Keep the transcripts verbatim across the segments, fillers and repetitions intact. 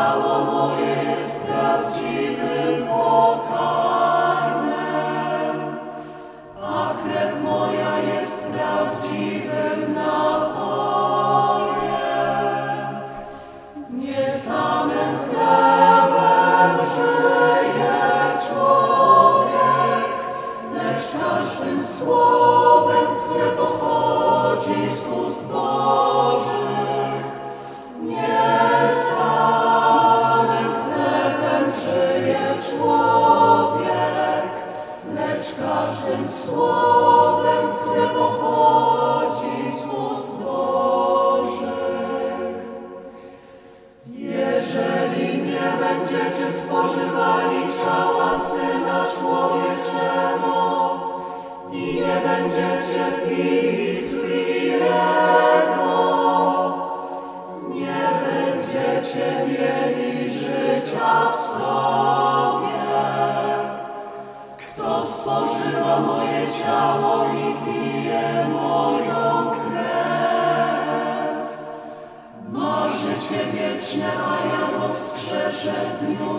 ciało moje jest prawdziwym pokarmem, a krew moja jest prawdziwym napojem. Nie samym chlebem żyje człowiek, lecz każdym słowem, które pochodzi z ust Bożych. Nie samym chlebem żyje człowiek, lecz każdym słowem, które pochodzi z ust Bożych. Jeżeli nie będziecie spożywali ciała Syna Człowieczego i nie będziecie pili krwi Jego, nie będziecie mieli życia w sobie. Kto spożywa moje ciało i pije moją krew, ma życie wieczne, a ja go wskrzeszę w dniu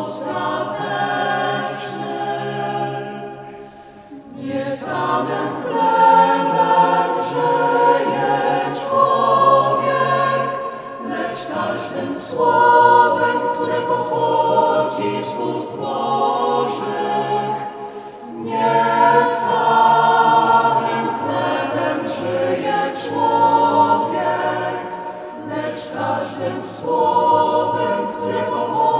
ostatecznym. Nie samym chlebem żyje człowiek, lecz każdym słowem, które pochodzi z ust Bożych. Nie samym chlebem żyje człowiek, lecz każdym słowem, które pochodzi